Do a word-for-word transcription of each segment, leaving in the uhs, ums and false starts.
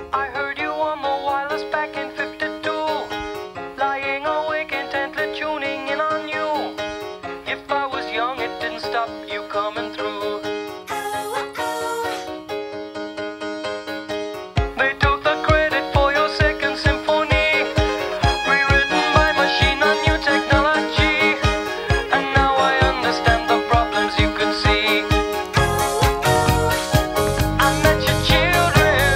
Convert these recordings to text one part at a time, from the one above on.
I heard you on the wireless back in fifty-two, lying awake intently tuning in on you. If I was young, it didn't stop you coming through. They took the credit for your second symphony, rewritten by machine on new technology. And now I understand the problems you could see. I met your children.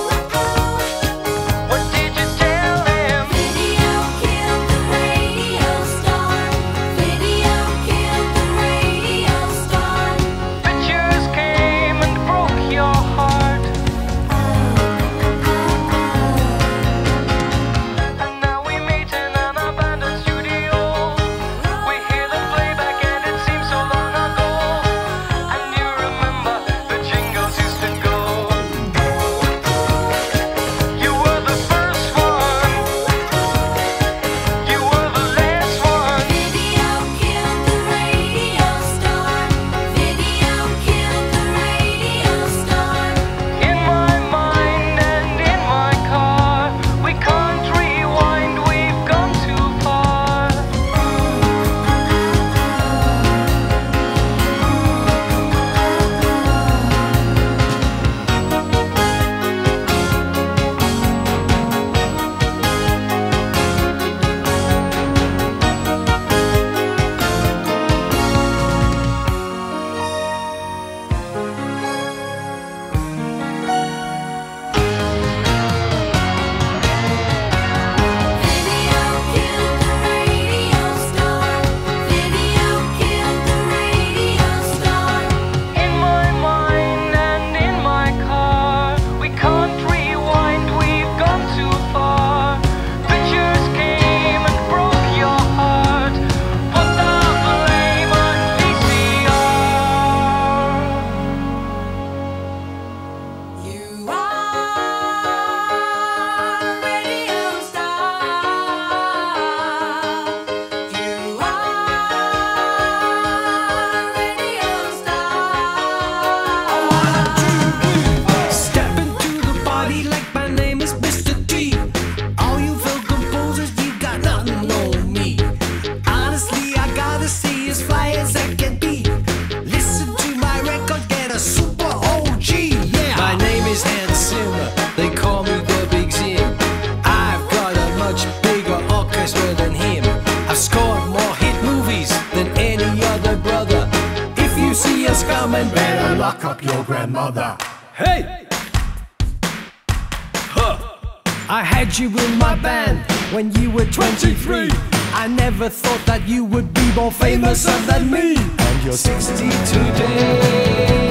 What did you tell them? Video killed the radio star. Video killed the radio star. Pictures came and broke your heart. And now we meet in an abandoned studio. We hear the playback and it seems so long ago. And you remember the jingles used to go. You were the first one. You were the last one. Video killed the radio star. Video killed the radio star. In my mind and in my car, we can't rewind, we've gone too far. Video killed the radio star. Video killed the radio star. In my mind and in my car, we can't rewind, we've gone too far. Pictures came and broke your heart. Put the blame on V C R. You are radio star. You are radio star. Step into the party like my name is Mister T. All you film composers, you got nothing on me. Honestly, I gotta say as fly as I can be. Listen to my record, get a super O G. Yeah. My name is Hans Zimmer. They call me the Big Zim. I've got a much bigger orchestra than him. I've scored more hit movies than any other brother. If you see us coming, better lock up your grandmother. Hey! Huh. I had you in my band when you were twenty-three. I never thought that you would be more famous than me. And you're sixty today.